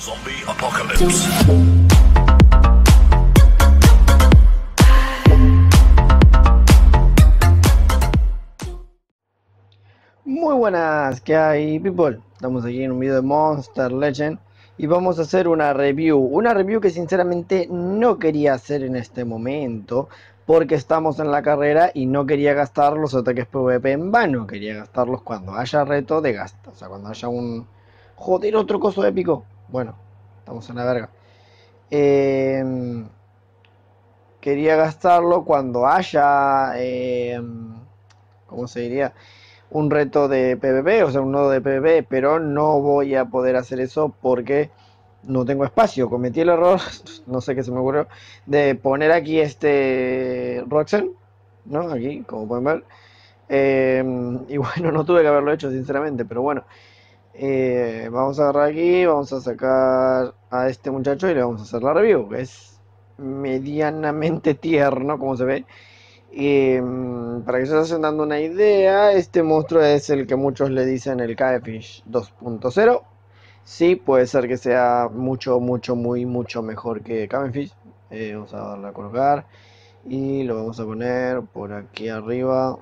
Zombie Apocalypse. Muy buenas, ¿qué hay, people? Estamos aquí en un video de Monster Legend y vamos a hacer una review que sinceramente no quería hacer en este momento porque estamos en la carrera y no quería gastar los ataques PvP en vano, quería gastarlos cuando haya reto de gasto, o sea, cuando haya un... Joder, otro coso épico. Bueno, estamos en la verga. Quería gastarlo cuando haya... ¿cómo se diría? Un reto de PvP, o sea, un nodo de PvP, pero no voy a poder hacer eso porque no tengo espacio. Cometí el error, no sé qué se me ocurrió, de poner aquí este Roxen, ¿no? Aquí, como pueden ver. Y bueno, no tuve que haberlo hecho, sinceramente, pero bueno. Vamos a agarrar aquí, vamos a sacar a este muchacho y le vamos a hacer la review, que es medianamente tierno, como se ve. Para que se vayan dando una idea, este monstruo es el que muchos le dicen el Cavefish 2.0. Sí, puede ser que sea mucho, mucho mejor que Cavefish. Vamos a darle a colocar y lo vamos a poner por aquí arriba.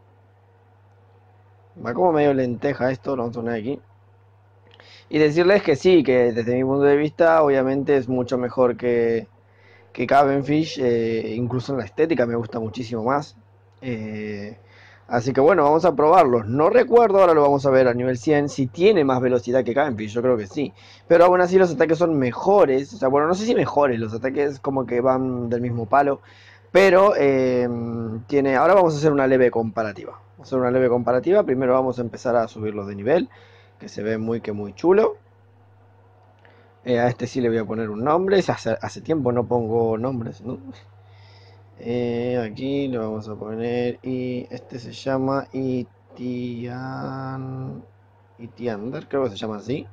Va como medio lenteja esto, lo vamos a poner aquí. Y decirles que sí, que desde mi punto de vista, obviamente es mucho mejor que Cavenfish, incluso en la estética me gusta muchísimo más. Así que bueno, vamos a probarlos. No recuerdo, ahora lo vamos a ver a nivel 100, si tiene más velocidad que Cavenfish, yo creo que sí. Pero aún así los ataques son mejores, o sea, bueno, no sé si mejores, los ataques como que van del mismo palo. Pero tiene, ahora vamos a hacer una leve comparativa. Vamos a hacer una leve comparativa, primero vamos a empezar a subirlos de nivel, que se ve muy chulo. A este sí le voy a poner un nombre. Hace tiempo no pongo nombres, ¿no? Aquí le vamos a poner. Y este se llama Itiander, creo que se llama así.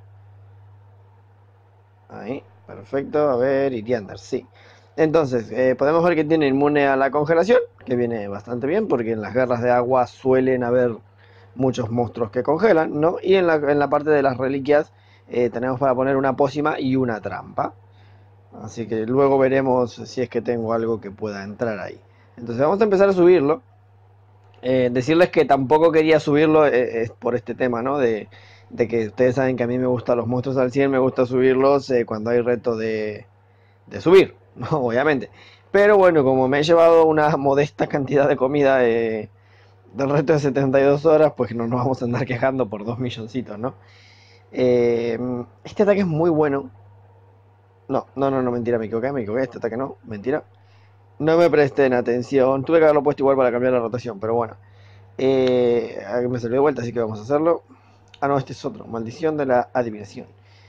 Ahí, perfecto. A ver, Itiander, sí. Entonces, podemos ver que tiene inmune a la congelación, que viene bastante bien, porque en las guerras de agua suelen haber muchos monstruos que congelan, ¿no? Y en la parte de las reliquias tenemos para poner una pócima y una trampa. Así que luego veremos si es que tengo algo que pueda entrar ahí. Entonces vamos a empezar a subirlo. Decirles que tampoco quería subirlo por este tema, ¿no? De que ustedes saben que a mí me gustan los monstruos al 100, me gusta subirlos cuando hay reto de subir, ¿no? Obviamente. Pero bueno, como me he llevado una modesta cantidad de comida del reto de 72 horas, pues no nos vamos a andar quejando por 2 milloncitos, ¿no? Este ataque es muy bueno. No, mentira, me equivoqué, este ataque no, mentira. No me presten atención, tuve que haberlo puesto igual para cambiar la rotación, pero bueno. Aquí me salió de vuelta, así que vamos a hacerlo. Ah, no, este es otro, maldición de la adivinación.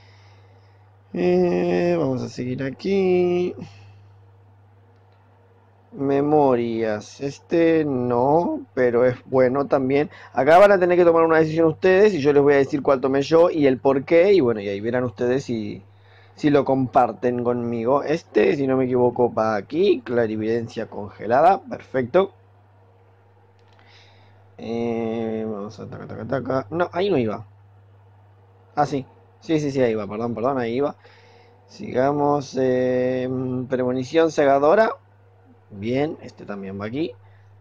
Vamos a seguir aquí. Memorias, este no, pero es bueno también. Acá van a tener que tomar una decisión ustedes y yo les voy a decir cuál tomé yo y el por qué. Y bueno, y ahí verán ustedes si lo comparten conmigo. Este, si no me equivoco, va aquí. Clarividencia congelada, perfecto. Vamos a taca. No, ahí no iba. Ah, sí. Sí, ahí va, perdón, ahí iba. Sigamos. Premonición cegadora. Bien, este también va aquí.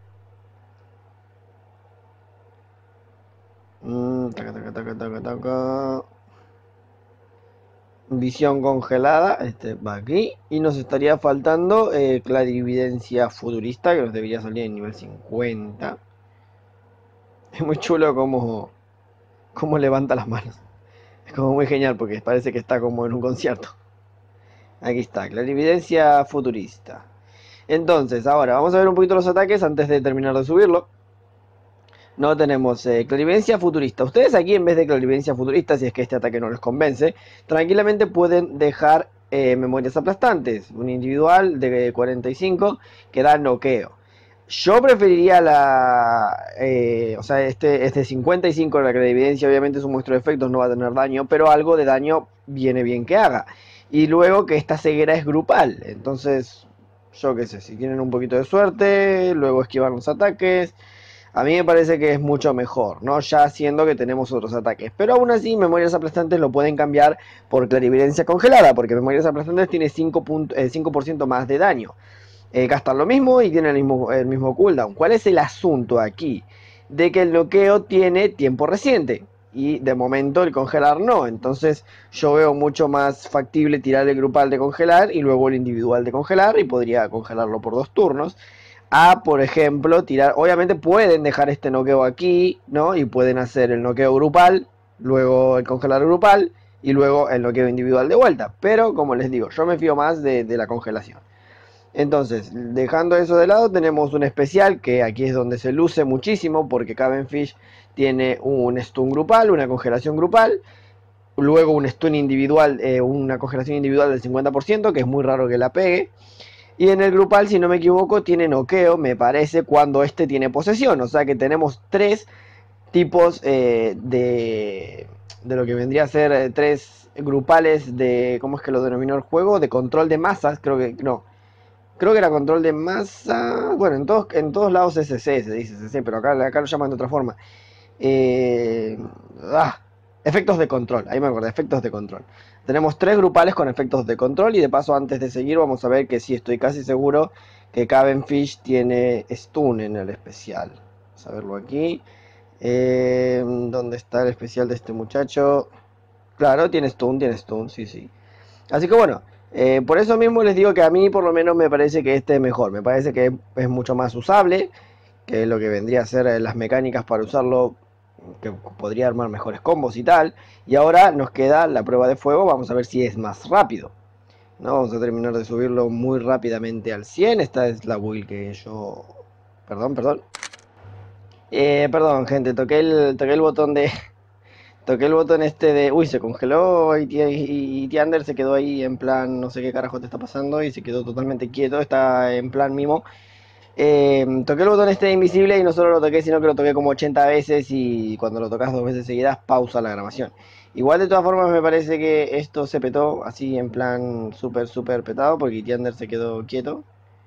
Taca. Visión congelada, este va aquí. Y nos estaría faltando clarividencia futurista, que nos debería salir en nivel 50. Es muy chulo como levanta las manos. Es como muy genial porque parece que está como en un concierto. Aquí está, clarividencia futurista. Entonces, ahora vamos a ver un poquito los ataques antes de terminar de subirlo. No tenemos clarividencia futurista. Ustedes aquí en vez de clarividencia futurista, si es que este ataque no les convence, tranquilamente pueden dejar memorias aplastantes. Un individual de 45 que da noqueo. Yo preferiría o sea, este 55 la clarividencia, obviamente es un monstruo de efectos, no va a tener daño, pero algo de daño viene bien que haga. Y luego que esta ceguera es grupal, entonces, yo qué sé, si tienen un poquito de suerte, luego esquivan los ataques. A mí me parece que es mucho mejor, ¿no? Ya siendo que tenemos otros ataques. Pero aún así, Memorias Aplastantes lo pueden cambiar por Clarividencia Congelada, porque Memorias Aplastantes tiene 5% más de daño. Gastan lo mismo y tienen el mismo cooldown. ¿Cuál es el asunto aquí? De que el bloqueo tiene tiempo reciente y de momento el congelar no. Entonces yo veo mucho más factible tirar el grupal de congelar y luego el individual de congelar, y podría congelarlo por 2 turnos. A, por ejemplo, tirar, obviamente pueden dejar este noqueo aquí, ¿no? Y pueden hacer el noqueo grupal, luego el congelar grupal y luego el noqueo individual de vuelta. Pero como les digo, yo me fío más de la congelación. Entonces, dejando eso de lado, tenemos un especial que aquí es donde se luce muchísimo, porque Cavenfish tiene un stun grupal, una congelación grupal, luego un stun individual, una congelación individual del 50%, que es muy raro que la pegue. Y en el grupal, si no me equivoco, tiene noqueo, me parece, cuando este tiene posesión. O sea que tenemos 3 tipos de lo que vendría a ser 3 grupales de, ¿cómo es que lo denominó el juego? De control de masas, creo que, no. Creo que era control de masa. Bueno, en todos lados SC se dice SC, pero acá lo llaman de otra forma. Eh, ah, efectos de control, ahí me acuerdo, efectos de control. Tenemos 3 grupales con efectos de control, y de paso, antes de seguir, vamos a ver que sí, estoy casi seguro que Cavenfish tiene stun en el especial. Vamos a verlo aquí. ¿Dónde está el especial de este muchacho? Claro, tiene stun, sí, sí. Así que bueno, por eso mismo les digo que a mí por lo menos me parece que este es mejor. Me parece que es mucho más usable, que lo que vendría a ser las mecánicas para usarlo, que podría armar mejores combos y tal. Y ahora nos queda la prueba de fuego, vamos a ver si es más rápido, ¿no? Vamos a terminar de subirlo muy rápidamente al 100. Esta es la build que yo... Perdón, perdón. Perdón, gente, toqué el botón de... Toqué el botón este de... Uy, se congeló y Tiander se quedó ahí en plan... No sé qué carajo te está pasando, y se quedó totalmente quieto. Está en plan mimo. Toqué el botón este de invisible y no solo lo toqué, sino que lo toqué como 80 veces, y cuando lo tocas 2 veces seguidas pausa la grabación. Igual de todas formas me parece que esto se petó así en plan súper súper petado, porque Itiander se quedó quieto.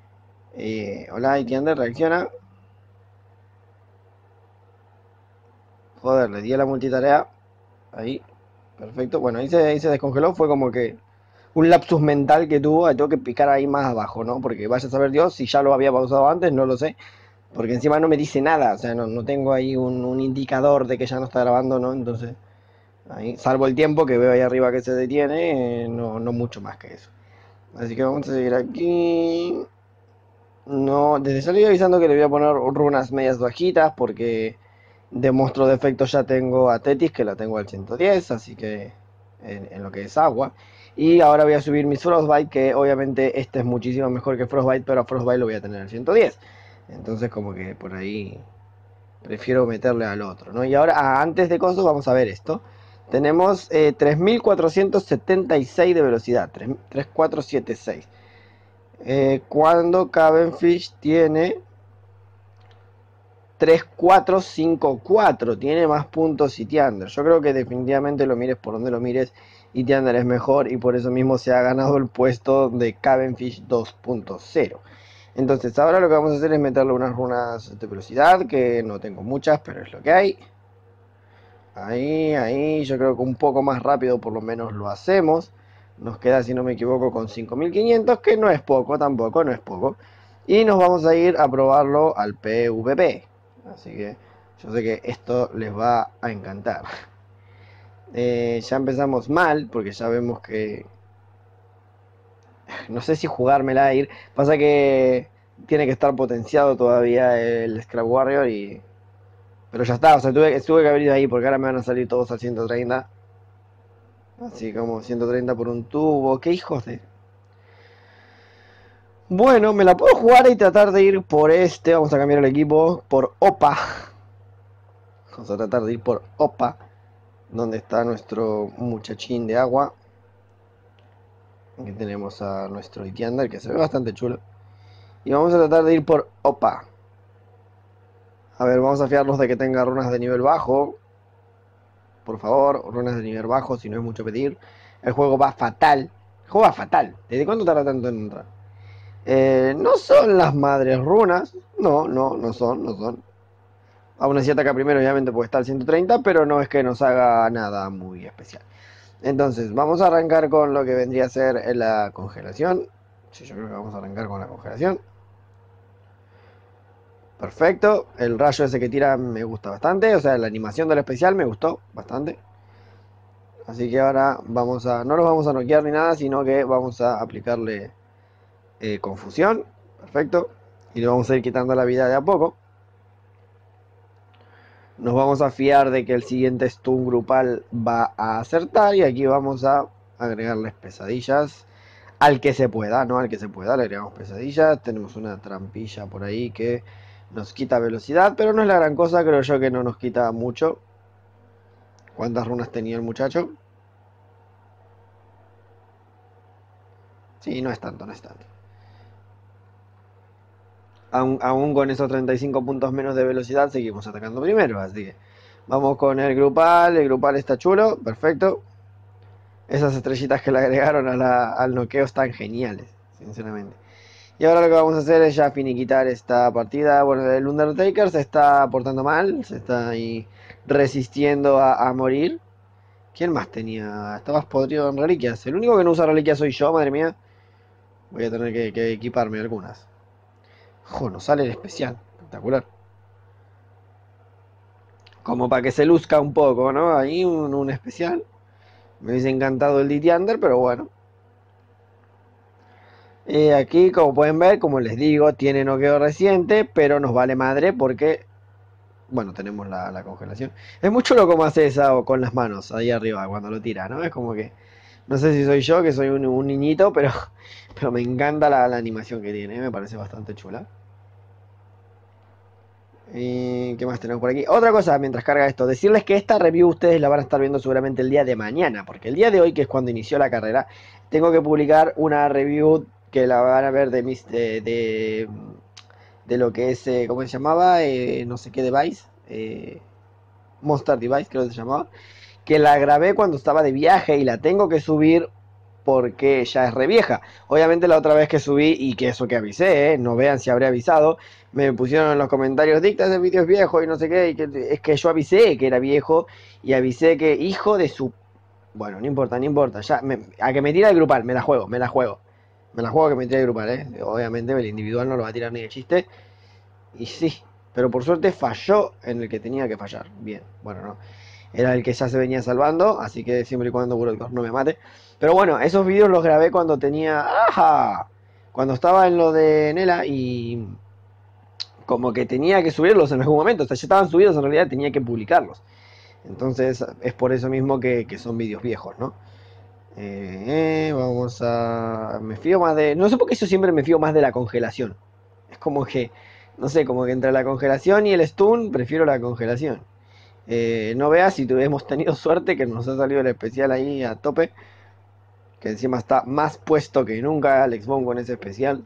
Hola Itiander, reacciona. Joder, le di a la multitarea. Ahí, perfecto. Bueno, ahí se descongeló, fue como que un lapsus mental que tuvo. Tengo que picar ahí más abajo, ¿no? Porque vaya a saber Dios si ya lo había pausado antes, no lo sé. Porque encima no me dice nada, o sea, no tengo ahí un indicador de que ya no está grabando, ¿no? Entonces, ahí, salvo el tiempo que veo ahí arriba que se detiene, no mucho más que eso. Así que vamos a seguir aquí. No, desde ya le voy avisando que le voy a poner runas medias bajitas, porque de monstruo de efecto ya tengo a Tetis, que la tengo al 110, así que en lo que es agua. Y ahora voy a subir mis Frostbite, que obviamente este es muchísimo mejor que Frostbite, pero a Frostbite lo voy a tener al 110. Entonces como que por ahí prefiero meterle al otro, ¿no? Y ahora, antes de cosas, vamos a ver esto. Tenemos 3476 de velocidad, 3476. Cuando Cavenfish tiene 3454, tiene más puntos Itiander. Yo creo que definitivamente, lo mires por donde lo mires, Itiander es mejor, y por eso mismo se ha ganado el puesto de Cavenfish 2.0. Entonces ahora lo que vamos a hacer es meterle unas runas de velocidad, que no tengo muchas, pero es lo que hay. Ahí, yo creo que un poco más rápido por lo menos lo hacemos. Nos queda, si no me equivoco, con 5500, que no es poco tampoco, no es poco. Y nos vamos a ir a probarlo al PvP. Así que yo sé que esto les va a encantar. Ya empezamos mal, porque ya vemos que... No sé si jugármela a ir. Pasa que tiene que estar potenciado todavía el Scrap Warrior y... Pero ya está, o sea, tuve que haber ido ahí, porque ahora me van a salir todos al 130. Así como 130 por un tubo. ¡Qué hijos de...! Bueno, me la puedo jugar y tratar de ir por este. Vamos a cambiar el equipo por Opa. Vamos a tratar de ir por Opa, donde está nuestro muchachín de agua. Aquí tenemos a nuestro Itiander, que se ve bastante chulo. Y vamos a tratar de ir por Opa. A ver, vamos a fiarnos de que tenga runas de nivel bajo. Por favor, runas de nivel bajo, si no es mucho pedir. El juego va fatal. El juego va fatal. ¿Desde cuándo tarda tanto en entrar? No son las madres runas. No son. Aún así ataca primero, obviamente, porque está al 130, pero no es que nos haga nada muy especial. Entonces, vamos a arrancar con lo que vendría a ser la congelación. Sí, yo creo que vamos a arrancar con la congelación. Perfecto. El rayo ese que tira me gusta bastante. O sea, la animación del especial me gustó bastante. Así que ahora vamos a... No los vamos a noquear ni nada, sino que vamos a aplicarle confusión. Perfecto. Y le vamos a ir quitando la vida de a poco. Nos vamos a fiar de que el siguiente stun grupal va a acertar. Y aquí vamos a agregarles pesadillas. Al que se pueda, ¿no? Al que se pueda le agregamos pesadillas. Tenemos una trampilla por ahí que nos quita velocidad. Pero no es la gran cosa, creo yo que no nos quita mucho. ¿Cuántas runas tenía el muchacho? Sí, no es tanto, no es tanto. Aún con esos 35 puntos menos de velocidad seguimos atacando primero, así que vamos con el grupal está chulo, perfecto. Esas estrellitas que le agregaron al noqueo están geniales, sinceramente. Y ahora lo que vamos a hacer es ya finiquitar esta partida. Bueno, el Undertaker se está portando mal, se está ahí resistiendo a morir. ¿Quién más tenía? Estabas podrido en reliquias. El único que no usa reliquias soy yo, madre mía. Voy a tener que equiparme algunas. Jo, nos sale el especial. Espectacular. Como para que se luzca un poco, ¿no? Ahí un especial. Me hubiese encantado el Ditiander, pero bueno. Aquí, como pueden ver, como les digo, tiene noqueo reciente, pero nos vale madre porque, bueno, tenemos la congelación. Es mucho lo como hace esa con las manos ahí arriba cuando lo tira, ¿no? Es como que, no sé si soy yo, que soy un niñito, pero me encanta la animación que tiene, me parece bastante chula. ¿Qué más tenemos por aquí? Otra cosa, mientras carga esto, decirles que esta review ustedes la van a estar viendo seguramente el día de mañana, porque el día de hoy, que es cuando inició la carrera, tengo que publicar una review que la van a ver de lo que es, ¿cómo se llamaba? No sé qué device, Monster Device creo que se llamaba, que la grabé cuando estaba de viaje y la tengo que subir porque ya es re vieja. Obviamente la otra vez que subí, y que eso que avisé, no vean si habré avisado, me pusieron en los comentarios, dicta, ese vídeo es viejo y no sé qué, y que, es que yo avisé que era viejo y avisé que hijo de su... Bueno, no importa, no importa, ya, a que me tira el grupal, me la juego, me la juego. Me la juego que me tire el grupal, obviamente el individual no lo va a tirar ni de chiste. Y sí, pero por suerte falló en el que tenía que fallar. Bien, bueno, no. Era el que ya se venía salvando, así que siempre y cuando World no me mate. Pero bueno, esos vídeos los grabé cuando tenía... ¡Ajá! Cuando estaba en lo de Nela y... Como que tenía que subirlos en algún momento. O sea, ya estaban subidos, en realidad tenía que publicarlos. Entonces es por eso mismo que son vídeos viejos, ¿no? Vamos a... Me fío más de... No sé por qué yo siempre me fío más de la congelación. Es como que... No sé, como que entre la congelación y el stun, prefiero la congelación. No veas si hemos tenido suerte que nos ha salido el especial ahí a tope. Que encima está más puesto que nunca Alex Bond con ese especial.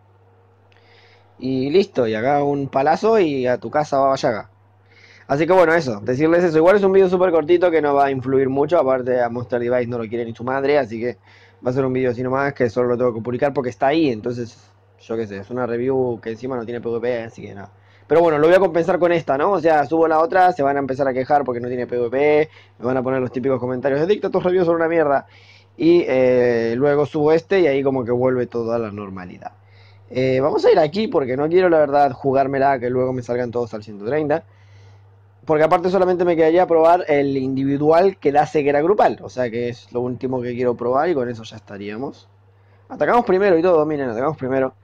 Y listo, y acá un palazo y a tu casa va Vallaga. Así que bueno, eso, decirles eso. Igual es un video súper cortito que no va a influir mucho. Aparte a Monster Device no lo quiere ni su madre. Así que va a ser un video así nomás que solo lo tengo que publicar porque está ahí. Entonces, yo qué sé, es una review que encima no tiene PvP, así que nada. Pero bueno, lo voy a compensar con esta, ¿no? O sea, subo la otra, se van a empezar a quejar porque no tiene PvP. Me van a poner los típicos comentarios de dicta, tus reviews son una mierda. Y luego subo este y ahí como que vuelve todo a la normalidad. Vamos a ir aquí porque no quiero la verdad jugármela que luego me salgan todos al 130. Porque aparte solamente me quedaría probar el individual que da ceguera grupal. O sea que es lo último que quiero probar y con eso ya estaríamos. Atacamos primero y todo, miren, atacamos primero.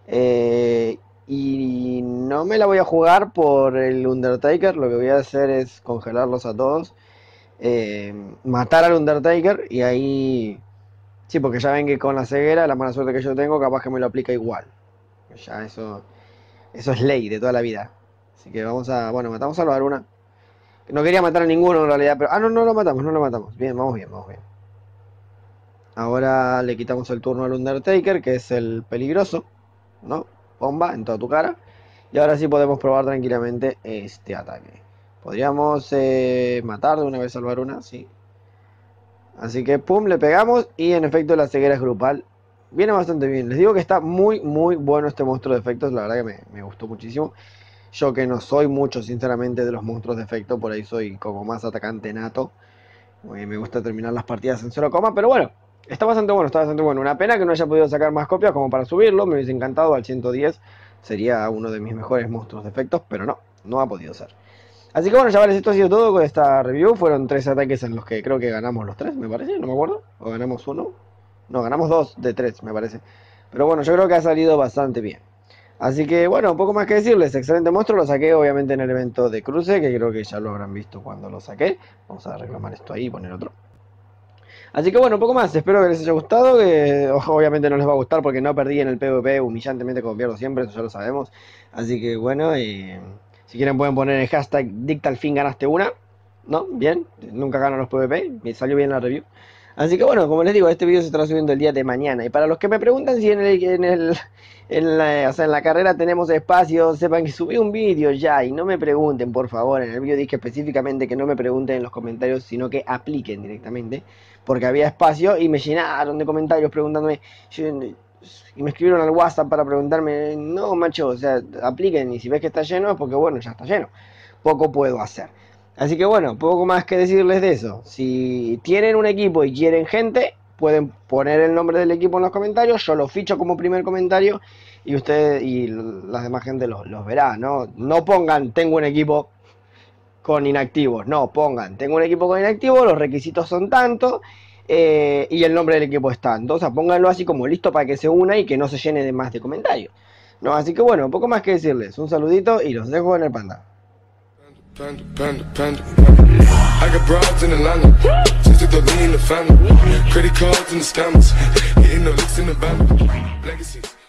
Y no me la voy a jugar por el Undertaker. Lo que voy a hacer es congelarlos a todos. Matar al Undertaker y ahí... Sí, porque ya ven que con la ceguera, la mala suerte que yo tengo, capaz que me lo aplica igual. Ya eso es ley de toda la vida. Así que vamos a... Bueno, matamos a Luna. No quería matar a ninguno en realidad, pero... Ah, no, no lo matamos, no lo matamos. Bien, vamos bien, vamos bien. Ahora le quitamos el turno al Undertaker, que es el peligroso, ¿no? Bomba en toda tu cara. Y ahora sí podemos probar tranquilamente este ataque. Podríamos matar de una vez al Varuna, sí. Así que pum, le pegamos y en efecto la ceguera es grupal. Viene bastante bien. Les digo que está muy, muy bueno este monstruo de efectos. La verdad que me gustó muchísimo. Yo que no soy mucho, sinceramente, de los monstruos de efecto, por ahí soy como más atacante nato. Me gusta terminar las partidas en 0, pero bueno, está bastante bueno, está bastante bueno. Una pena que no haya podido sacar más copias como para subirlo, me hubiese encantado al 110. Sería uno de mis mejores monstruos de efectos, pero no, no ha podido ser. Así que bueno, chavales, esto ha sido todo con esta review. Fueron 3 ataques en los que creo que ganamos los 3, me parece, no me acuerdo. O ganamos 1. No, ganamos 2 de 3, me parece. Pero bueno, yo creo que ha salido bastante bien. Así que bueno, poco más que decirles. Excelente monstruo, lo saqué obviamente en el evento de cruce, que creo que ya lo habrán visto cuando lo saqué. Vamos a reclamar esto ahí y poner otro. Así que bueno, poco más, espero que les haya gustado, que obviamente no les va a gustar porque no perdí en el PvP humillantemente como pierdo siempre, eso ya lo sabemos. Así que bueno, si quieren pueden poner el hashtag dicta al fin ganaste una. ¿No? Bien, nunca gano los PvP, me salió bien la review. Así que bueno, como les digo, este video se estará subiendo el día de mañana. Y para los que me preguntan si en la carrera tenemos espacio, sepan que subí un vídeo ya. Y no me pregunten, por favor, en el vídeo dije específicamente que no me pregunten en los comentarios, sino que apliquen directamente. Porque había espacio y me llenaron de comentarios preguntándome... Y me escribieron al WhatsApp para preguntarme, no macho, o sea, apliquen y si ves que está lleno es porque bueno, ya está lleno. Poco puedo hacer. Así que bueno, poco más que decirles de eso. Si tienen un equipo y quieren gente, pueden poner el nombre del equipo en los comentarios. Yo lo ficho como primer comentario y ustedes y la demás gente los verá, ¿no? No pongan tengo un equipo con inactivos, no, pongan tengo un equipo con inactivos, los requisitos son tantos y el nombre del equipo es tanto. O sea, pónganlo así como listo para que se una y que no se llene de más de comentarios, ¿no? Así que bueno, poco más que decirles. Un saludito y los dejo en el panda. Panda. I got broads in Atlanta, just to the lean the family. Credit cards and the scammers, hitting the licks in the band. Legacies.